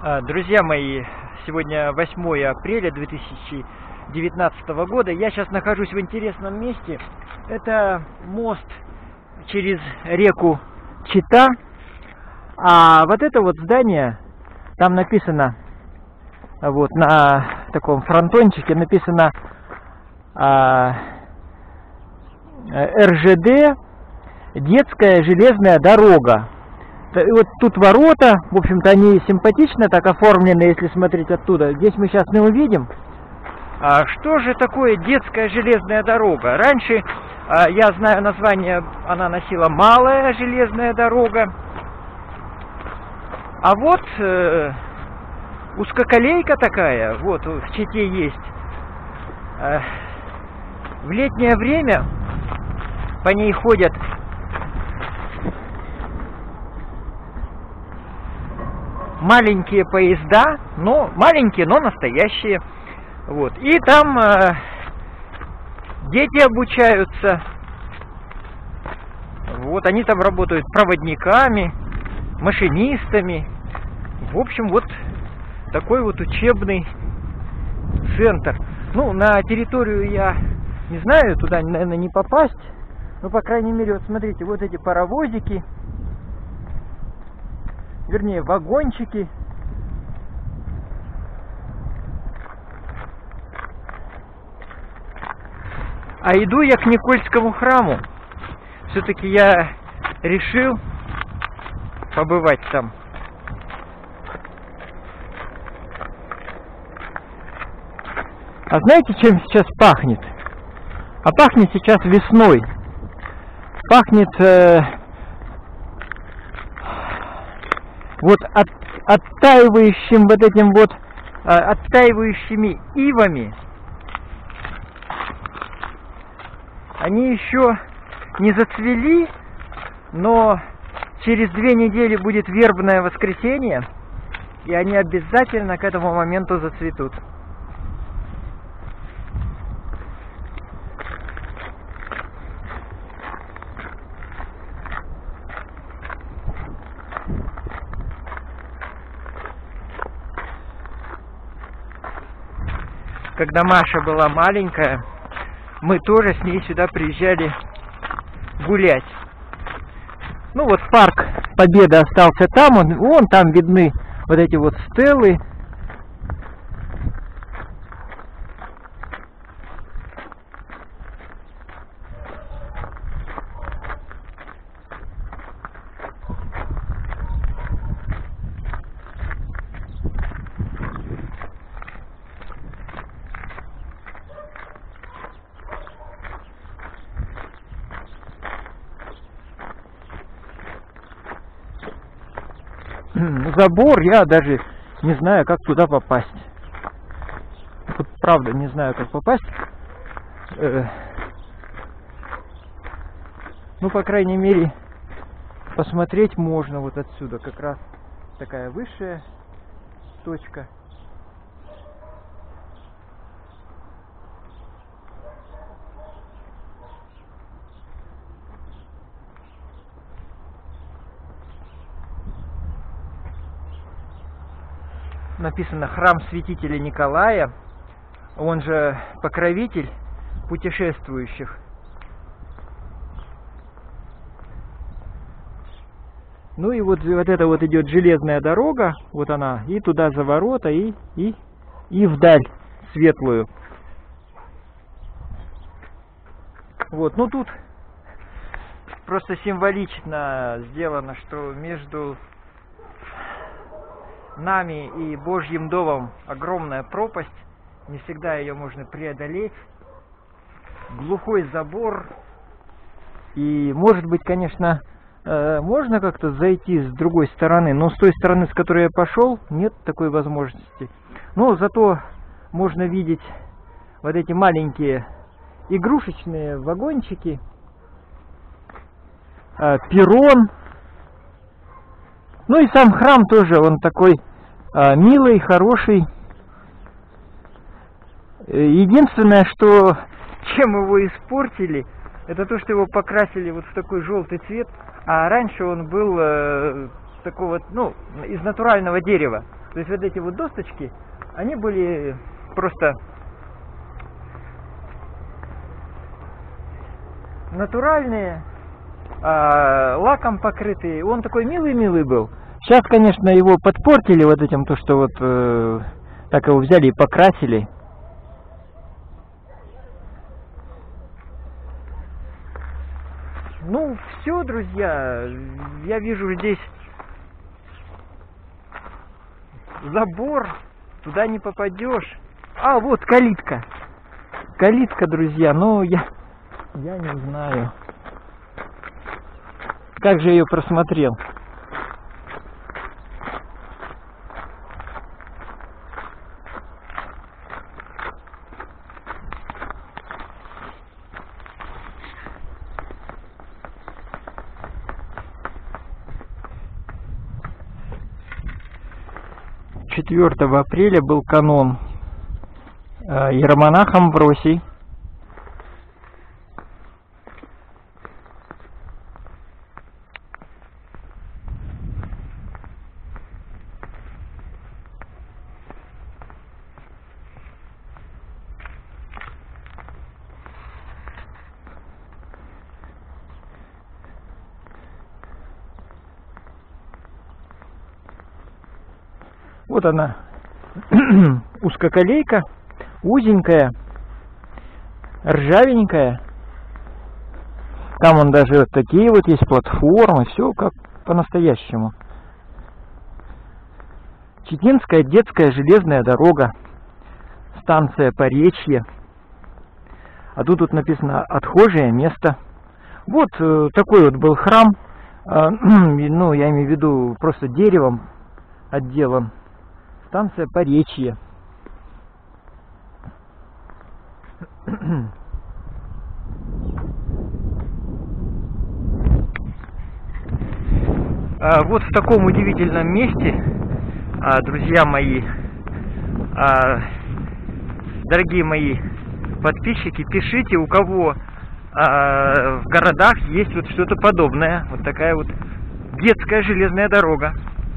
Друзья мои, сегодня 8 апреля 2019 года. Я сейчас нахожусь в интересном месте. Это мост через реку Чита. А вот это вот здание, там написано, вот на таком фронтончике написано РЖД «Детская железная дорога». Вот тут ворота, в общем-то, они симпатично так оформлены, если смотреть оттуда. Здесь мы сейчас не увидим. Что же такое детская железная дорога? Раньше, я знаю название, она носила малая железная дорога. А вот узкоколейка такая, вот в Чите есть. В летнее время по ней ходят маленькие поезда, но маленькие, но настоящие. Вот. И там дети обучаются. Вот, они там работают проводниками, машинистами. В общем, вот такой вот учебный центр. Ну, на территорию я не знаю, туда, наверное, не попасть. Но, по крайней мере, вот смотрите, вот эти паровозики. Вернее, вагончики. А иду я к Никольскому храму. Все-таки я решил побывать там. А знаете, чем сейчас пахнет? А пахнет сейчас весной. Пахнет вот оттаивающим вот этим вот оттаивающими ивами. Они еще не зацвели, но через 2 недели будет вербное воскресенье, и они обязательно к этому моменту зацветут. Когда Маша была маленькая, мы тоже с ней сюда приезжали гулять. Ну вот парк Победы остался там, вон там видны вот эти вот стелы. Забор, я даже не знаю, как туда попасть. Вот правда, не знаю, как попасть. Ну, по крайней мере, посмотреть можно вот отсюда. Как раз такая высшая точка. Написано «Храм святителя Николая», он же покровитель путешествующих. Ну и вот это вот идет железная дорога, вот она, и туда за ворота, и вдаль светлую. Вот, ну тут просто символично сделано, что между нами и Божьим домом огромная пропасть, не всегда ее можно преодолеть, глухой забор, и может быть, конечно, можно как-то зайти с другой стороны, но с той стороны, с которой я пошел, нет такой возможности. Но зато можно видеть вот эти маленькие игрушечные вагончики, перрон. Ну и сам храм тоже, он такой милый, хороший. Единственное, что чем его испортили, это то, что его покрасили вот в такой желтый цвет, а раньше он был такого, ну, из натурального дерева. То есть вот эти вот досточки, они были просто натуральные, лаком покрытые. Он такой милый-милый был. Сейчас, конечно, его подпортили вот этим, то что вот так его взяли и покрасили. Ну, все, друзья, я вижу здесь забор, туда не попадешь. А, вот калитка. Калитка, друзья, но я не знаю, как же я ее просмотрел. «4 апреля был канон. Иеромонах Амвросий вот она, узкоколейка, узенькая, ржавенькая. Там он даже вот такие вот есть платформы, все как по-настоящему. Читинская детская железная дорога, станция Поречье. А тут написано «Отхожее место». Вот такой вот был храм, ну, я имею в виду просто деревом отделан. Станция Поречье. Вот в таком удивительном месте, друзья мои, дорогие мои подписчики, пишите, у кого в городах есть вот что-то подобное. Вот такая вот детская железная дорога.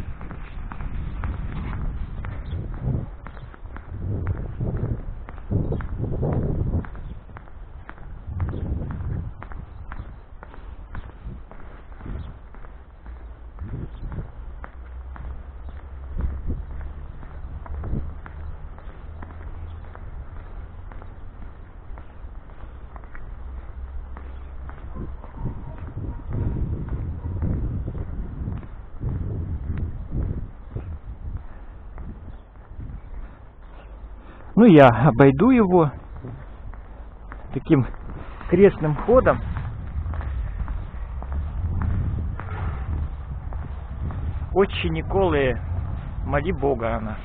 Ну, я обойду его таким крестным ходом. Отче Николы, моли Бога о нас.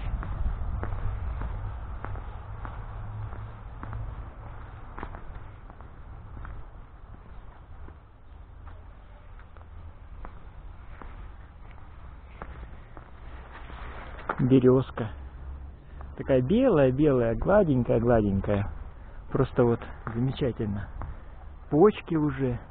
Березка. Такая белая, гладенькая. Просто вот замечательно. Почки уже.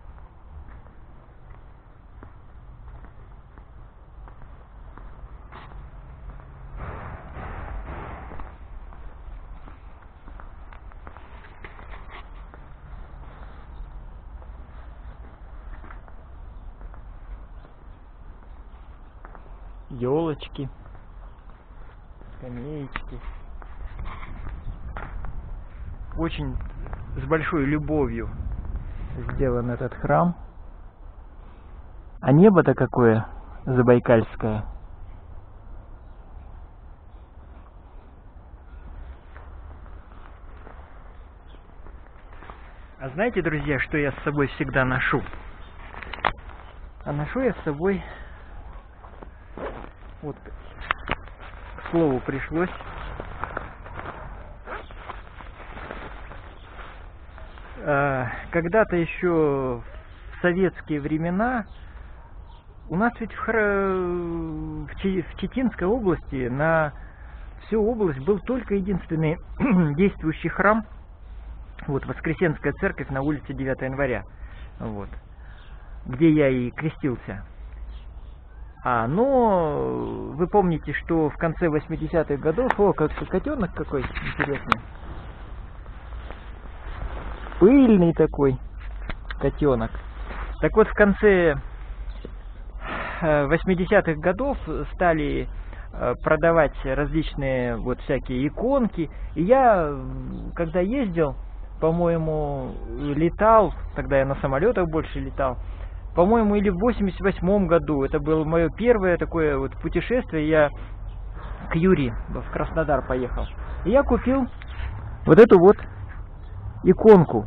Елочки. Скамеечки. Очень с большой любовью сделан этот храм. А небо-то какое забайкальское. А знаете, друзья, что я с собой всегда ношу? А ношу я с собой, вот, к слову пришлось, когда-то еще в советские времена у нас ведь в Читинской области на всю область был только единственный действующий храм, вот, Воскресенская церковь на улице 9 января, вот, где я и крестился. Но вы помните, что в конце 80-х годов... О, как котенок какой интересный. Пыльный такой котенок. Так вот, в конце 80-х годов стали продавать различные вот всякие иконки. И я, когда ездил, по-моему, летал, тогда я на самолетах больше летал, по-моему, или в 88-м году, это было мое первое такое вот путешествие, я к Юре в Краснодар поехал. И я купил вот эту вот иконку.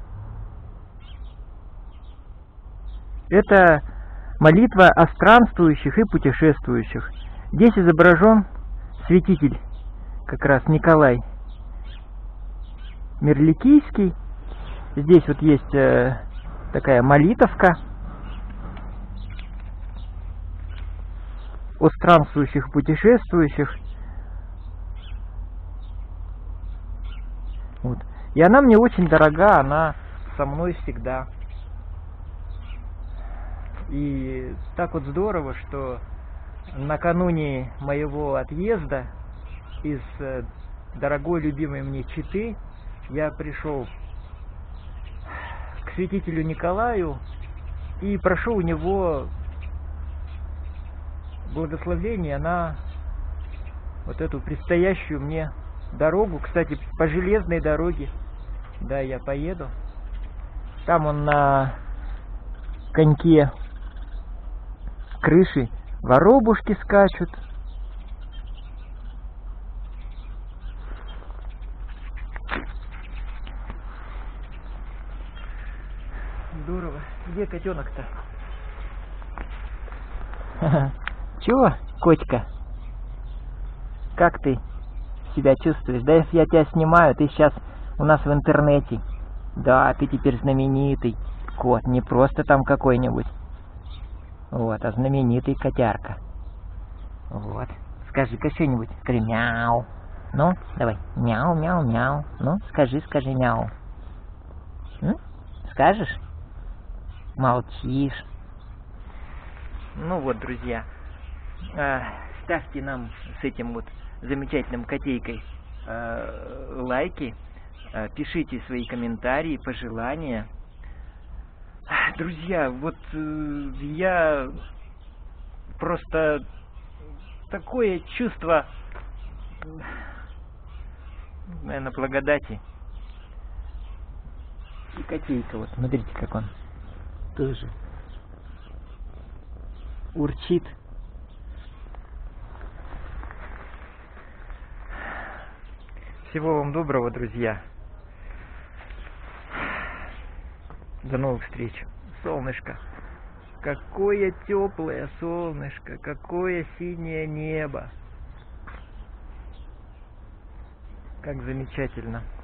Это молитва о странствующих и путешествующих. Здесь изображен святитель, как раз Николай Мирликийский. Здесь вот есть такая молитовка о странствующих и путешествующих. Вот. И она мне очень дорога, она со мной всегда. И так вот здорово, что накануне моего отъезда из дорогой, любимой мне Читы я пришел к святителю Николаю и прошу у него благословения на вот эту предстоящую мне дорогу. Кстати, по железной дороге, да, я поеду. Там он на коньке крыши воробушки скачут. Здорово. Где котенок-то? Чего, котика? Как ты себя чувствуешь? Да, если я тебя снимаю, ты сейчас у нас в интернете. Да, ты теперь знаменитый кот, не просто там какой-нибудь. Вот, а знаменитый котярка. Вот. Скажи-ка что-нибудь. Скажи мяу. Ну, давай. Мяу, мяу, мяу. Ну, скажи мяу. Скажешь? Молчишь. Ну вот, друзья. Ставьте нам с этим вот замечательным котейкой лайки. Пишите свои комментарии, пожелания. Друзья, вот я просто такое чувство, наверное, благодати. И котейка, вот, смотрите, как он тоже урчит. Всего вам доброго, друзья. До новых встреч. Солнышко. Какое теплое солнышко. Какое синее небо. Как замечательно.